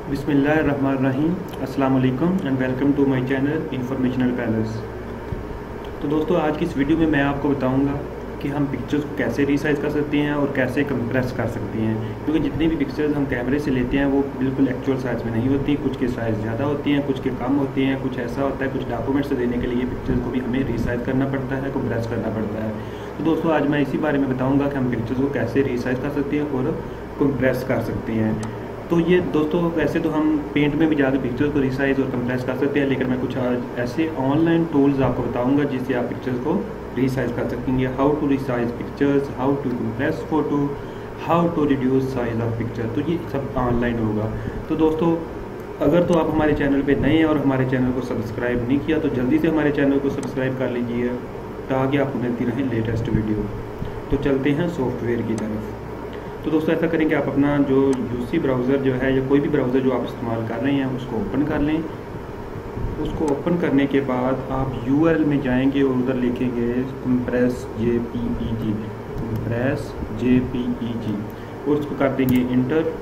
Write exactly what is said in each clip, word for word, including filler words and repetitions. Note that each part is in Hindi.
बिस्मिल्लाहिर्रहमानिर्रहीम, अस्सलाम वालेकुम and welcome to my channel informational palace. तो दोस्तों, आज की इस वीडियो में मैं आपको बताऊंगा कि हम पिक्चर्स को कैसे रीसाइज कर सकते हैं और कैसे कंप्रेस कर सकते हैं, क्योंकि जितनी भी पिक्चर्स हम कैमरे से लेते हैं वो बिल्कुल एक्चुअल साइज़ में नहीं होती। कुछ के साइज़ ज़्यादा होती हैं, कुछ के कम होती हैं, कुछ ऐसा होता है कुछ डॉक्यूमेंट्स देने के लिए पिक्चर्स को भी हमें रीसाइज करना पड़ता है, कंप्रेस करना पड़ता है। तो दोस्तों, आज मैं इसी बारे में बताऊँगा कि हम पिक्चर्स को कैसे रीसाइज कर सकते हैं और कंप्रेस कर सकते हैं। तो ये दोस्तों, वैसे तो हम पेंट में भी जाकर पिक्चर्स को रिसाइज और कंप्रेस कर सकते हैं, लेकिन मैं कुछ आज ऐसे ऑनलाइन टूल्स आपको बताऊंगा जिससे आप पिक्चर्स को रिसाइज कर सकेंगे। How to resize pictures, how to compress photo, how to reduce size of picture. तो ये सब ऑनलाइन होगा। तो दोस्तों, अगर तो आप हमारे चैनल पे नए हैं और हमारे चैनल को सब्सक्राइब नहीं किया तो जल्दी से हमारे चैनल को सब्सक्राइब कर लीजिए ताकि आपको मिलती रहे लेटेस्ट वीडियो। तो चलते हैं सॉफ्टवेयर की तरफ। तो दोस्तों, ऐसा करें कि आप अपना जो यूसी ब्राउज़र जो है या कोई भी ब्राउज़र जो आप इस्तेमाल कर रहे हैं उसको ओपन कर लें। उसको ओपन करने के बाद आप यूआरएल में जाएंगे और उधर लिखेंगे कंप्रेस जेपीईजी, कंप्रेस जेपीईजी, और उसको कर देंगे इंटर।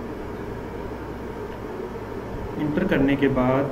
इंटर करने के बाद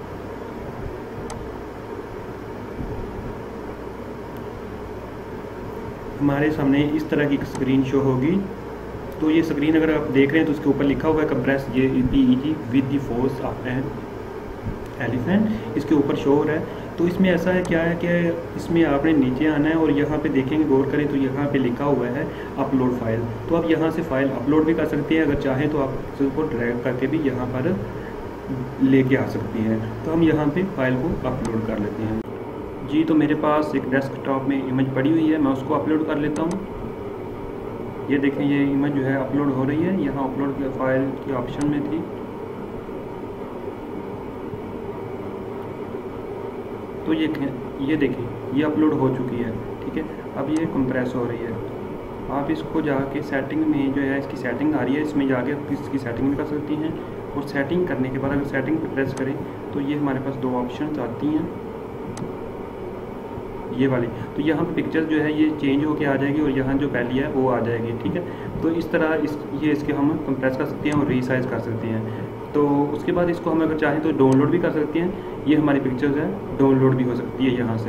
हमारे सामने इस तरह की स्क्रीन शो होगी। तो ये स्क्रीन अगर आप देख रहे हैं तो उसके ऊपर लिखा हुआ है compress JPEG with the force of an elephant, इसके ऊपर शो हो रहा है। तो इसमें ऐसा है क्या है कि इसमें आपने नीचे आना है और यहाँ पे देखेंगे, गौर करें तो यहाँ पे लिखा हुआ है अपलोड फाइल। तो आप यहाँ से फाइल अपलोड भी कर सकते हैं, अगर चाहें तो आप इसको ड्रैग करके भी यहाँ पर लेके आ सकते हैं। तो हम यहाँ पे फाइल को अपलोड कर लेते हैं। जी, तो मेरे पास एक डेस्कटॉप में इमेज पड़ी हुई है, मैं उसको अपलोड कर लेता हूँ। ये देखें, ये इमेज जो है अपलोड हो रही है, यहाँ अपलोड फाइल की ऑप्शन में थी। तो ये ये देखें, ये अपलोड हो चुकी है, ठीक है। अब ये कंप्रेस हो रही है। आप इसको जाके सेटिंग में जो है इसकी सेटिंग आ रही है, इसमें जाके इसकी सेटिंग भी कर सकती हैं। और सेटिंग करने के बाद अगर सेटिंग पे प्रेस करें तो ये हमारे पास दो ऑप्शन आती हैं, ये वाली। तो यहाँ पे पिक्चर जो है ये चेंज होके आ जाएगी और यहाँ जो पहली है वो आ जाएगी, ठीक है। तो इस तरह इस ये इसके हम कंप्रेस कर सकते हैं और रीसाइज कर सकते हैं। तो उसके बाद इसको हम अगर चाहें तो डाउनलोड भी कर सकते हैं। ये हमारी पिक्चर्स है, डाउनलोड भी हो सकती है यहाँ से।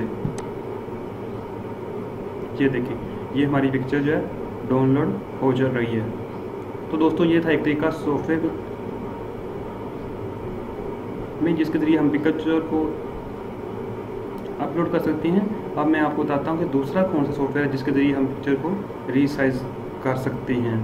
ये देखिए, ये हमारी पिक्चर जो है डाउनलोड हो जा रही है। तो दोस्तों, ये था एक तरीका सॉफ्टवेयर में जिसके ज़रिए हम पिक्चर को अपलोड कर सकते हैं। अब मैं आपको बताता हूँ कि दूसरा कौन सा सॉफ्टवेयर है जिसके ज़रिए हम पिक्चर को रीसाइज कर सकते हैं।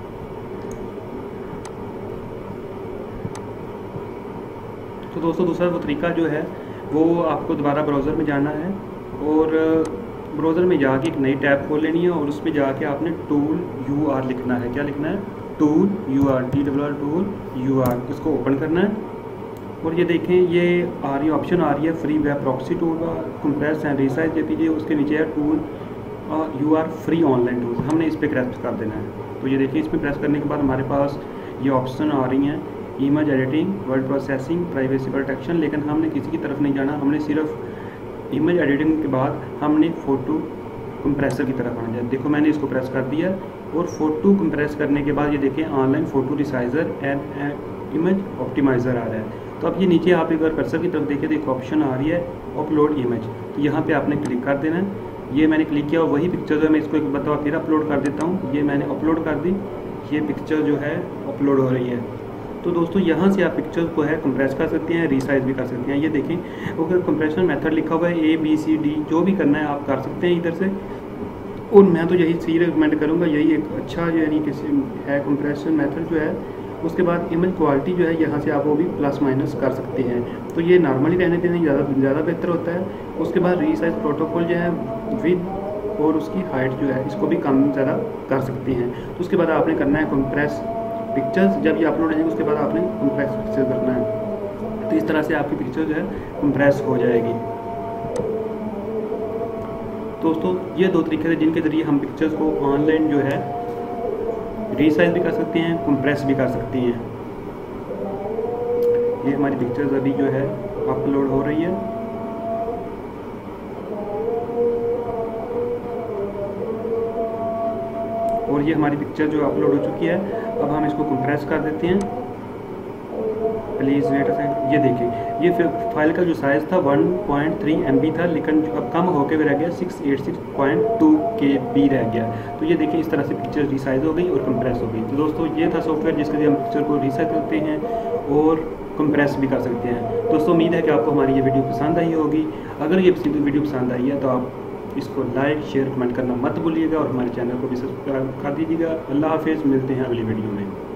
तो दोस्तों, दूसरा वो तरीका जो है वो आपको दोबारा ब्राउज़र में जाना है और ब्राउज़र में जाके एक नई टैब खोल लेनी है और उसमें जाके आपने टूल यू आर लिखना है। क्या लिखना है? Tool U R, T W R tool U R. इसको ओपन करना है और ये देखें, ये आ रही ऑप्शन आ रही है free web proxy tool compress and resize JPG. उसके नीचे है tool U R free online tool, हमने इस पर प्रेस कर देना है। तो ये देखिए, इसमें प्रेस करने के बाद हमारे पास ये ऑप्शन आ रही हैं, image editing, word processing, privacy protection. लेकिन हमने किसी की तरफ नहीं जाना, हमने सिर्फ इमेज एडिटिंग के बाद हमने फ़ोटो कंप्रेसर की तरफ आना है। देखो, मैंने इसको प्रेस कर दिया और फोटो कंप्रेस करने के बाद ये देखें online photo resizer and image optimiser आ रहा है। तो अब ये नीचे आप एक बार कर्सर की तरफ देखिए तो एक ऑप्शन आ रही है अपलोड इमेज। तो यहाँ पे आपने क्लिक कर देना है। ये मैंने क्लिक किया और वही पिक्चर जो है मैं इसको एक बताओ फिर अपलोड कर देता हूँ। ये मैंने अपलोड कर दी, ये पिक्चर जो है अपलोड हो रही है। तो दोस्तों, यहाँ से आप पिक्चर को है कंप्रेस कर सकते हैं, रीसाइज भी कर सकते हैं। ये देखें, अगर कंप्रेशन मेथड लिखा हुआ है ए बी सी डी, जो भी करना है आप कर सकते हैं इधर से। और मैं तो यही सही रिकमेंड करूँगा, यही एक अच्छा यानी किसी है कंप्रेशन मेथड जो है। उसके बाद इमेज क्वालिटी जो है यहाँ से आप वो भी प्लस माइनस कर सकते हैं। तो ये नॉर्मली रहने देने ज़्यादा ज़्यादा बेहतर होता है। उसके बाद रीसाइज प्रोटोकॉल जो है विद और उसकी हाइट जो है इसको भी कम ज़्यादा कर सकते हैं। तो उसके बाद आपने करना है कंप्रेस पिक्चर्स। जब ये अपलोड हो जाएगी उसके बाद आपने कंप्रेस पिक्चर करना है। तो इस तरह से आपकी पिक्चर जो है कंप्रेस हो जाएगी। दोस्तों, ये दो तरीके हैं जिनके ज़रिए हम पिक्चर्स को ऑनलाइन जो है रीसाइज भी कर सकते हैं, कंप्रेस भी कर सकते हैं। ये हमारी पिक्चर्स अभी जो है अपलोड हो रही है। और ये हमारी पिक्चर जो अपलोड हो चुकी है। अब हम इसको कंप्रेस कर देते हैं। Please wait a second. ये देखिए, ये फाइल का जो साइज़ था one point three M B था, लेकिन जो अब कम होकर भी रह गया six eight six point two K B रह गया। तो ये देखिए, इस तरह से पिक्चर रिसाइज हो गई और कंप्रेस हो गई। तो दोस्तों, ये था सॉफ्टवेयर जिसके लिए हम पिक्चर को रिसाइज करते हैं और कंप्रेस भी कर सकते हैं। दोस्तों, उम्मीद है कि आपको हमारी ये वीडियो पसंद आई होगी। अगर ये वीडियो पसंद आई है तो आप इसको लाइक शेयर कमेंट करना मत भूलिएगा और हमारे चैनल को भी सब्सक्राइब कर दीजिएगा। अल्लाह हाफिज़, मिलते हैं अगली वीडियो में।